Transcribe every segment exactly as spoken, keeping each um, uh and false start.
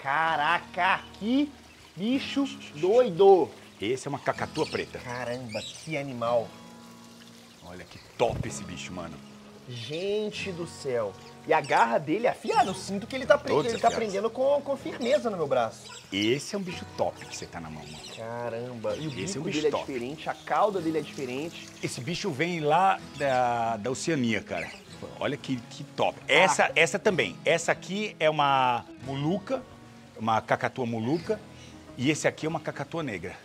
Caraca, que bicho doido. Esse é uma cacatua preta. Caramba, que animal. Olha que top esse bicho, mano. Gente do céu. E a garra dele é afiada. Eu sinto que ele tá, pre... ele tá prendendo com, com firmeza no meu braço. Esse é um bicho top que você tá na mão, mano. Caramba. E o Esse bico é um bicho dele top. é diferente, a cauda dele é diferente. Esse bicho vem lá da, da Oceania, cara. Olha que, que top. Essa, ah. essa também. Essa aqui é uma muluca, uma cacatua muluca. E esse aqui é uma cacatua negra.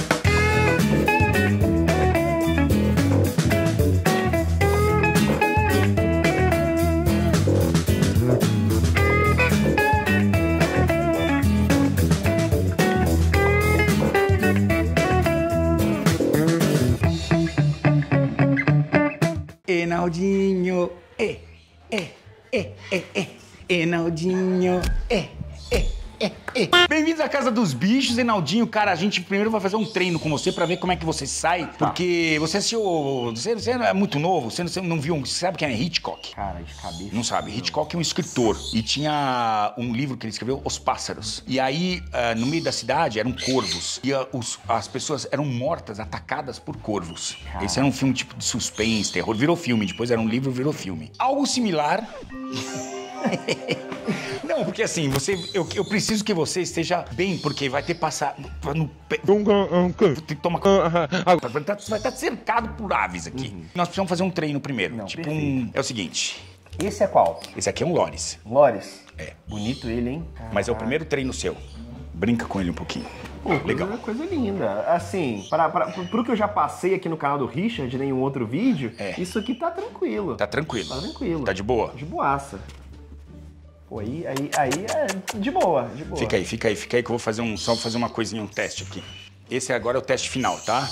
Enaldinho, é, é, é, é, é, Enaldinho, é, é, é, é. Bem-vindos à Casa dos Bichos, Enaldinho. Cara, a gente primeiro vai fazer um treino com você pra ver como é que você sai, tá. Porque você assistiu, você, você é muito novo, você não, você não viu, você sabe quem é Hitchcock? Cara, de cabeça. Não sabe, não. Hitchcock é um escritor e tinha um livro que ele escreveu, Os Pássaros. E aí, uh, no meio da cidade, eram corvos. E uh, os, as pessoas eram mortas, atacadas por corvos. Cara. Esse era um filme tipo de suspense, terror, virou filme, depois era um livro, virou filme. Algo similar... Não, porque assim, você, eu, eu preciso que você esteja bem, porque vai ter passar no pé. Tem que tomar. Vai estar cercado por aves aqui. Uhum. Nós precisamos fazer um treino primeiro. Não, tipo perfeito. um. É o seguinte. Esse é qual? Esse aqui é um Loris. Loris? É. Bonito ele, hein? Caraca. Mas é o primeiro treino seu. Brinca com ele um pouquinho. Pô, legal. Coisa linda. Assim, para, para, pro que eu já passei aqui no canal do Richard, em nenhum outro vídeo, é. Isso aqui tá tranquilo. Tá tranquilo. Tá tranquilo. Tá de boa? De boaça. Pô, aí, aí, aí é de boa, de boa. Fica aí, fica aí, fica aí que eu vou fazer um, só fazer uma coisinha, um teste aqui. Esse agora é o teste final, tá?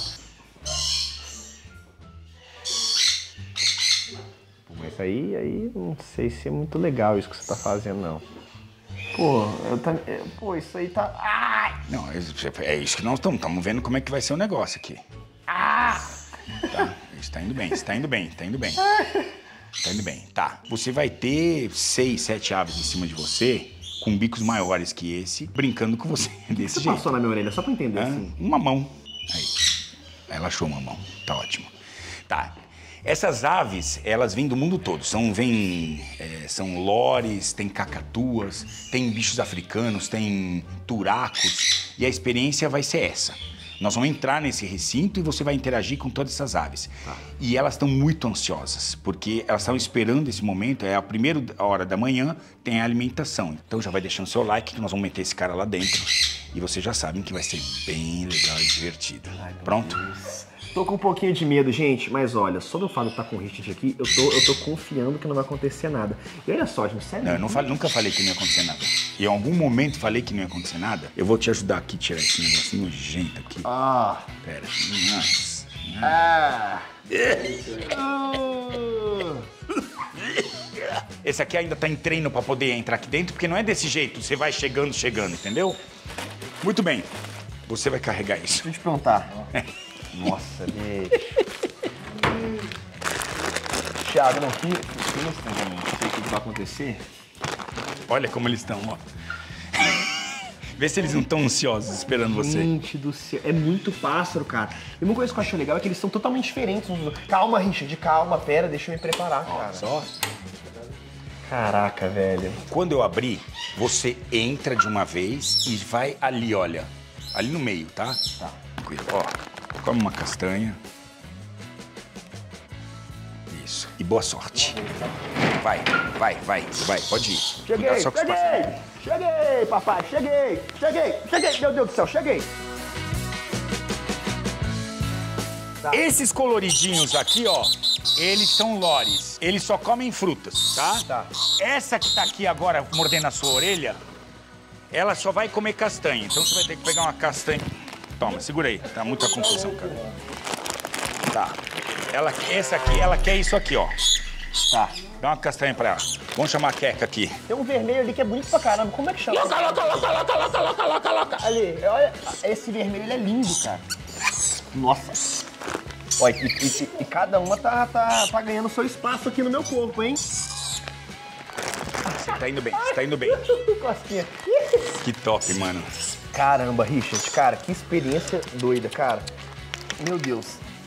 Mas aí, aí não sei se é muito legal isso que você tá fazendo, não. Pô, eu tá, pô, isso aí tá... Ai! Não, é isso que nós estamos, estamos vendo como é que vai ser o negócio aqui. Ah! Tá, isso tá indo bem, isso tá indo bem, tá indo bem. Tá indo bem, tá. Você vai ter seis, sete aves em cima de você, com bicos maiores que esse, brincando com você desse você jeito. Passou na minha orelha, só pra entender, ah, assim. Uma mão. Aí, ela achou uma mão, tá ótimo. Tá. Essas aves, elas vêm do mundo todo. São, vêm, é, são lores, tem cacatuas, tem bichos africanos, tem turacos. E a experiência vai ser essa. Nós vamos entrar nesse recinto e você vai interagir com todas essas aves. Tá. E elas estão muito ansiosas, porque elas estão esperando esse momento. É a primeira hora da manhã, tem a alimentação. Então já vai deixando seu like que nós vamos meter esse cara lá dentro. E vocês já sabem que vai ser bem legal e divertido. Ai, pronto? Deus. Tô com um pouquinho de medo, gente, mas olha, só do fato de estar com o Richard aqui, eu tô, eu tô confiando que não vai acontecer nada. E olha só, gente, sério. Não, eu não falei, nunca falei que não ia acontecer nada. E em algum momento falei que não ia acontecer nada. Eu vou te ajudar aqui a tirar esse negocinho nojento aqui. Ah. Pera. Nossa. Ah. Esse aqui ainda tá em treino pra poder entrar aqui dentro, porque não é desse jeito. Você vai chegando, chegando, entendeu? Muito bem. Você vai carregar isso. Deixa eu te perguntar. Nossa, bicho. Thiago, não, que, que não sei o que vai acontecer. Olha como eles estão, ó. Vê se eles não estão ansiosos esperando você. Gente do céu, é muito pássaro, cara. E uma coisa que eu acho legal é que eles são totalmente diferentes. Calma, Richard, calma, pera, deixa eu me preparar, cara. Só. Caraca, velho. Quando eu abrir, você entra de uma vez e vai ali, olha. Ali no meio, tá? Tá. Tranquilo, ó. Come uma castanha. Isso. E boa sorte. Vai, vai, vai, vai. Pode ir. Cheguei, só cheguei! Cheguei, papai, cheguei! Cheguei, cheguei! Meu Deus do céu, cheguei! Tá. Esses coloridinhos aqui, ó, eles são lores. Eles só comem frutas, tá? Tá. Essa que tá aqui agora, mordendo a sua orelha, ela só vai comer castanha. Então você vai ter que pegar uma castanha. Toma, segura aí. Tá muita confusão, cara. Tá. Ela, essa aqui, ela quer isso aqui, ó. Tá. Dá uma castanha pra ela. Vamos chamar a Queca aqui. Tem um vermelho ali que é bonito pra caramba. Como é que chama? Loca, loca, loca, loca, loca, loca, loca, loca. Ali, olha. Esse vermelho, ele é lindo, cara. Nossa. Olha, e, e, e cada uma tá, tá, tá ganhando seu espaço aqui no meu corpo, hein? Você tá indo bem, você tá indo bem. Cosquinha. Que top, mano. Caramba, Richard, cara, que experiência doida, cara. Meu Deus.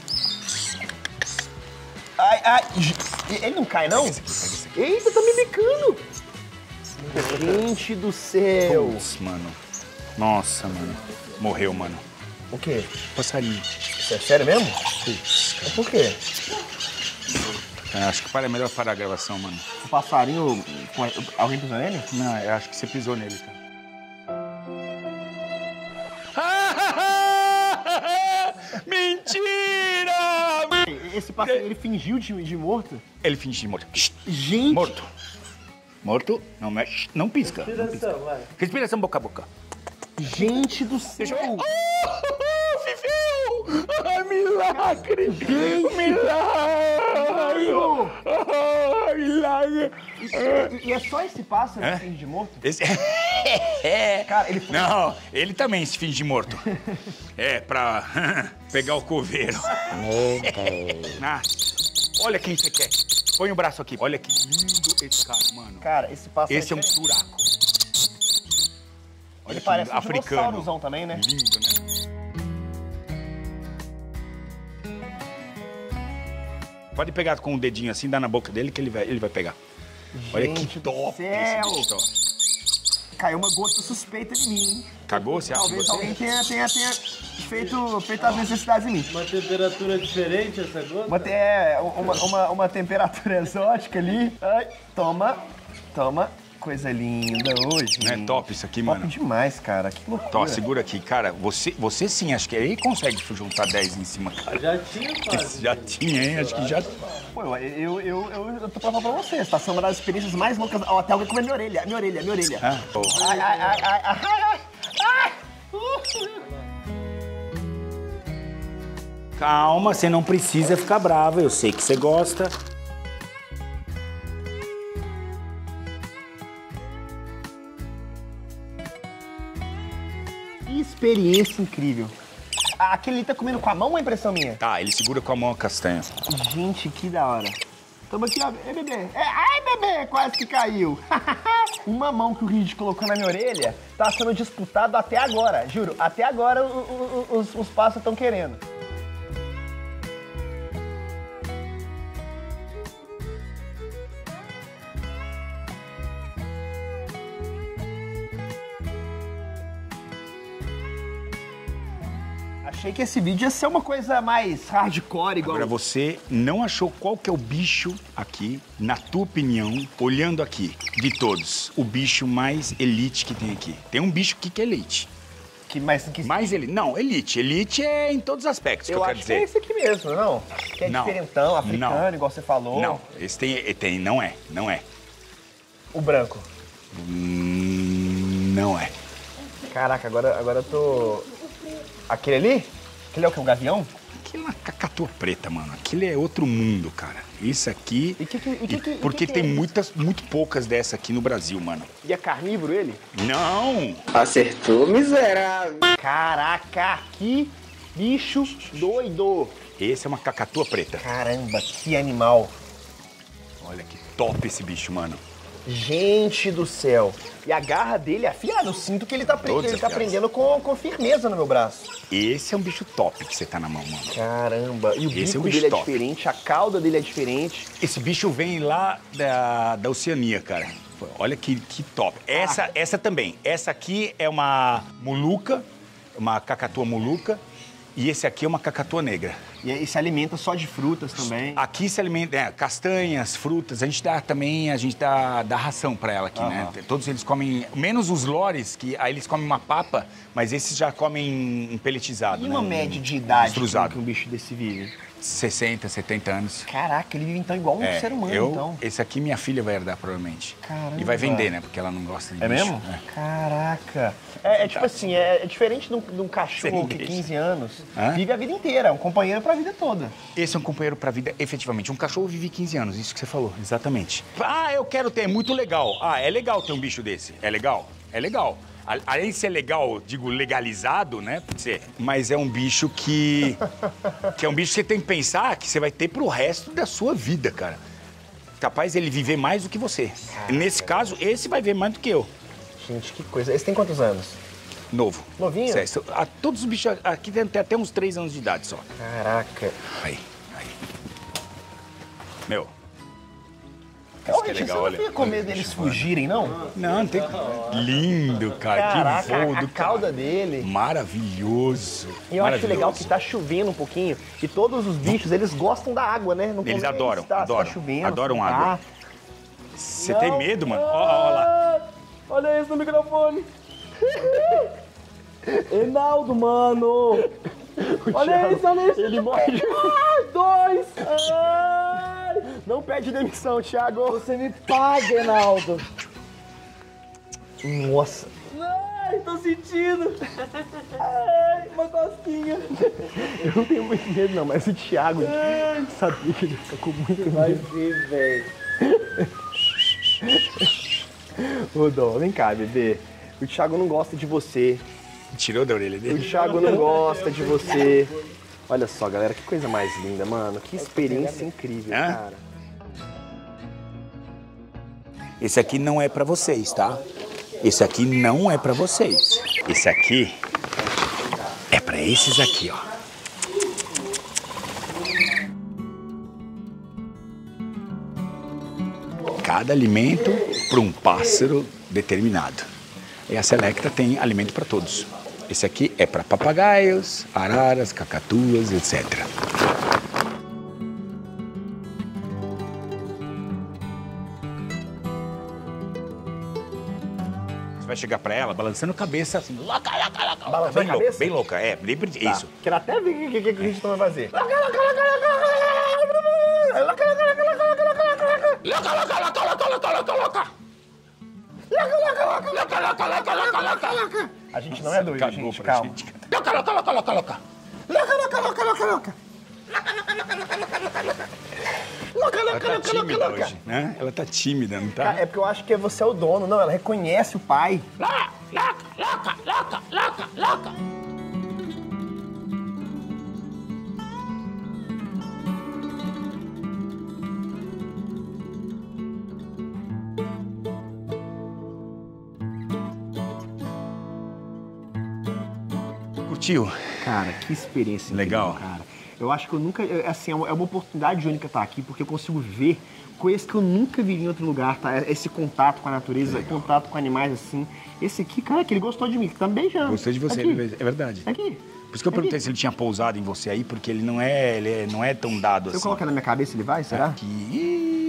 Ai, ai, ele não cai, não? Pega esse aqui, pega esse aqui. Eita, tá me bicando. Gente do céu. Putz, mano. Nossa, mano. Morreu, mano. O quê? Passarinho. Isso é sério mesmo? Putz. Mas por quê? É, acho que para, é melhor parar a gravação, mano. O passarinho, alguém pisou nele? Não, eu acho que você pisou nele, cara. Mentira! Esse passarinho, ele fingiu de, de morto? Ele fingiu de morto. Gente! Morto. Morto, não mexe, não pisca. Não pisca. Respiração, vai. Respiração boca a boca. Gente do céu! Deixa eu ver. Oh, viveu! Ah, milagre! Milagre! Ah, milagre! E, e é só esse pássaro É? que finge de morto? Esse... é. Cara, ele foi... Não, ele também se finge de morto. É, pra pegar o coveiro. Ah, olha quem você quer. Põe o braço aqui. Olha que lindo esse cara, mano. Cara, esse pássaro Esse é um diferente. turaco. Olha Ele que parece um africano. dinossauros também, né? Lindo, né? Pode pegar com o dedinho assim, dá na boca dele que ele vai, ele vai pegar. Olha Gente que do top céu. esse bicho, ó. Caiu uma gota suspeita em mim, hein? Cagou, você acha? Talvez Você? alguém tenha, tenha, tenha feito, feito as necessidades em mim. Uma temperatura diferente essa gota? Uma, te- é, uma, uma, uma temperatura exótica ali. Ai, toma, toma. Coisa linda hoje. Não é top isso aqui, Top mano? demais, cara. Que loucura. Tó, segura aqui. Cara, você, você sim, acho que ele consegue juntar dez em cima, cara. Já tinha quase. Já tinha, hein? Acho que já... Pô, eu, eu, eu, eu, eu tô falando pra você. Tá sendo uma das experiências mais loucas. Ó, até alguém comeu minha orelha, minha orelha, minha orelha. Ah, pô. Ai, ai, ai, ai, ai, ai, ai. Uh. Calma, você não precisa ficar brava. Eu sei que você gosta. Que experiência incrível. Ah, aquele ali tá comendo com a mão ou é impressão minha? Tá, ele segura com a mão a castanha. Gente, que da hora. Tamo aqui, ó. É, bebê. É, ai, bebê, quase que caiu. Uma mão que o Rid colocou na minha orelha tá sendo disputado até agora. Juro, até agora o, o, o, os, os pássaros estão querendo. Achei que esse vídeo ia ser uma coisa mais hardcore, igual... Agora, você não achou qual que é o bicho aqui, na tua opinião, olhando aqui, de todos, o bicho mais elite que tem aqui? Tem um bicho aqui que é elite. Que mais... Que... Mais elite. Não, elite. Elite é em todos os aspectos, que Eu eu quero acho que é dizer. esse aqui mesmo, não? Que é Não. diferentão, africano, Não. igual você falou. Não, esse tem, tem, não é, não é. O branco. Hum, não é. Caraca, agora, agora eu tô... Aquele ali? Aquele é o que? O gavião? Aquilo é uma cacatua preta, mano. Aquilo é outro mundo, cara. Isso aqui... E que que- e que que- e porque que que tem é? muitas, muito poucas dessa aqui no Brasil, mano. E é carnívoro ele? Não! Acertou, miserável. Caraca, que bicho doido. Esse é uma cacatua preta. Caramba, que animal. Olha que top esse bicho, mano. Gente do céu. E a garra dele é afiada. Eu sinto que ele tá, pre- Todos ele tá afiados. prendendo com, com firmeza no meu braço. Esse é um bicho top que você tá na mão, mano. Caramba. E o Esse é um bico bicho dele é top. diferente, a cauda dele é diferente. Esse bicho vem lá da, da Oceania, cara. Olha que, que top. Essa, essa também. Essa aqui é uma muluca, uma cacatua muluca. E esse aqui é uma cacatua negra. E ele se alimenta só de frutas também. Aqui se alimenta, é, castanhas, frutas. A gente dá também, a gente dá, dá ração pra ela aqui, né? Todos eles comem, menos os lores, que aí eles comem uma papa, mas esses já comem peletizado, E né? uma média de idade que um- Extrusado. que um bicho desse vive? sessenta, setenta anos. Caraca, ele vive então igual um É, ser humano, eu, então. Esse aqui minha filha vai herdar, provavelmente. Caramba. E vai vender, né? Porque ela não gosta de É bicho. mesmo? É. Caraca. É, é tipo assim, é, é diferente de um, de um cachorro Sem que deixa. quinze anos Hã? vive a vida inteira, é um companheiro pra vida toda. Esse é um companheiro pra vida, efetivamente. Um cachorro vive quinze anos, isso que você falou, exatamente. Ah, eu quero ter, é muito legal. Ah, é legal ter um bicho desse. É legal? É legal. A- Além de ser legal, digo, legalizado, né? Pode ser. Mas é um bicho que... que é um bicho que você tem que pensar que você vai ter pro resto da sua vida, cara. Capaz ele viver mais do que você. Nesse caso, esse vai ver mais do que eu. Gente, que coisa. Esse tem quantos anos? Novo. Novinho? Sério, a, todos os bichos aqui tem até uns três anos de idade só. Caraca. Aí, aí. Meu. Ô, que é Richard, legal, você não olha. fica com medo Olha, deles bicho, fugirem, não? Não, não tem. Lindo, cara. Caraca, que voo a do cauda cara. dele. Maravilhoso. E eu acho maravilhoso. legal que tá chovendo um pouquinho e todos os bichos, eles gostam da água, né? No Eles começo, adoram, tá, adoram. Tá chovendo, Adoram tá. água. Você tem medo, mano? Ó, ó, ó lá. Olha isso no microfone. Reinaldo, mano. Olha isso, olha isso. Ele morde. Ai, dois. Ai. Não pede demissão, Thiago. Você me paga, Reinaldo. Nossa. Ai, tô sentindo. Ai, uma cosquinha. Eu não tenho muito medo, não, mas o Thiago sabia que ele fica com muito Vai medo. ver, velho. Ô, Dó, vem cá, bebê. O Thiago não gosta de você. Tirou da orelha O dele? Thiago não gosta de você. Olha só, galera, que coisa mais linda, mano. Que experiência incrível, Hã? cara. Esse aqui não é pra vocês, tá? Esse aqui não é pra vocês. Esse aqui é pra esses aqui, ó. Cada alimento para um pássaro determinado. E a Selecta tem alimento para todos. Esse aqui é para papagaios, araras, cacatuas, etcétera. Você vai chegar para ela balançando a cabeça assim, louca, louca, louca. Balançando bem a louca, cabeça? bem louca, é, bem Tá. isso. Quero até ver o que, que, que a gente vai fazer. A gente não é doido, Cagou gente, pra calma. gente, cara. Louca, louca, louca, louca, louca. Louca, louca, louca, louca, louca. Louca, Ela louca, tá louca, louca, tímida louca. hoje, né? Ela tá tímida, não tá? É porque eu acho que você é o dono. Não, ela reconhece o pai. Louca, louca, louca, louca, louca. Curtiu? Cara, que experiência Legal. incrível, cara. Eu acho que eu nunca... é, Assim, é uma é uma oportunidade única estar aqui, porque eu consigo ver coisas que eu nunca vi em outro lugar, tá? Esse contato com a natureza, contato com animais, assim. Esse aqui, cara, que ele gostou de mim, que tá me beijando. Gostei de você, Aqui. ele- é verdade. Aqui. Por isso que eu perguntei se ele tinha pousado em você aí, porque ele não é, ele é- não é tão dado Se eu assim. colocar na minha cabeça, ele vai, será? Aqui. Ih,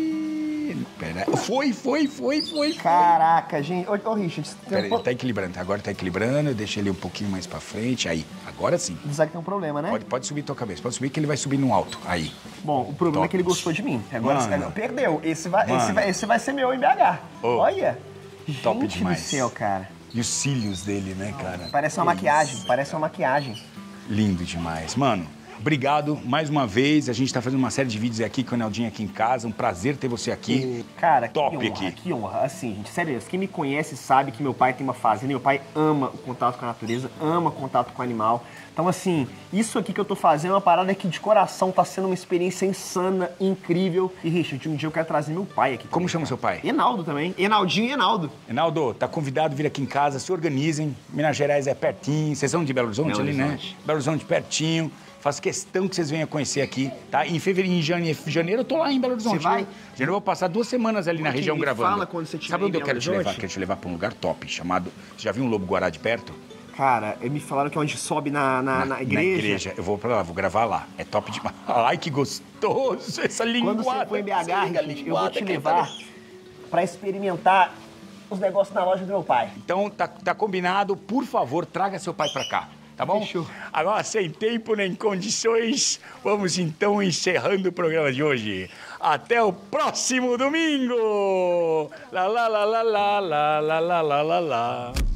Pera. Foi, foi, foi, foi. Caraca, gente. Ô, ô Richard, você tem Pera, um... ele pro- tá equilibrando. Agora tá equilibrando, eu deixei ele um pouquinho mais pra frente. Aí, agora sim. Sabe que tem um problema, né? Pode, pode subir tua cabeça. Pode subir que ele vai subir no alto. Aí. Bom, o problema Top. é que ele gostou de mim. Agora Mano. você perdeu. Esse vai, esse, Mano. vai, esse vai ser meu em B H. Ô, Olha. top Gente demais. do céu, cara. E os cílios dele, né, cara? Parece uma maquiagem. Parece uma maquiagem. Lindo demais. Mano, obrigado mais uma vez. A gente tá fazendo uma série de vídeos aqui com o Naldinho aqui em casa. Um prazer ter você aqui. Cara, Top que honra, aqui. que honra. Assim, gente, sério, quem me conhece sabe que meu pai tem uma fazenda. Meu pai ama o contato com a natureza, ama o contato com o animal. Então, assim, isso aqui que eu tô fazendo é uma parada que de coração tá sendo uma experiência insana, incrível. E, Richard, um dia eu quero trazer meu pai aqui. Como também, chama cara. seu pai? Enaldo também. Enaldinho e Enaldo. Reinaldo, tá convidado a vir aqui em casa, se organizem. Minas Gerais é pertinho. Vocês são de Belo Horizonte Belo ali, né? Horizonte. Belo Horizonte pertinho. Faço questão que vocês venham conhecer aqui, tá? Em fevereiro, em janeiro, janeiro eu tô lá em Belo Horizonte. Você vai? Em janeiro eu vou passar duas semanas ali na Pô, região me gravando. fala quando você estiver Sabe onde em eu quero Belo te levar? Horizonte? Quero te levar pra um lugar top, chamado... Você já viu um lobo-guará de perto? Cara, me falaram que é onde sobe na, na, na igreja. Na igreja. Eu vou pra lá, vou gravar lá. É top demais. Ai, que gostoso essa linguada. Quando você for em B H, Essa Richard, eu vou linguada te que levar tá- pra experimentar os negócios na loja do meu pai. Então, tá, tá combinado. Por favor, traga seu pai pra cá. Tá bom? Fechou. Agora, sem tempo nem condições, vamos então encerrando o programa de hoje. Até o próximo domingo! Lá, lá, lá, lá, lá, lá, lá, lá, lá, lá.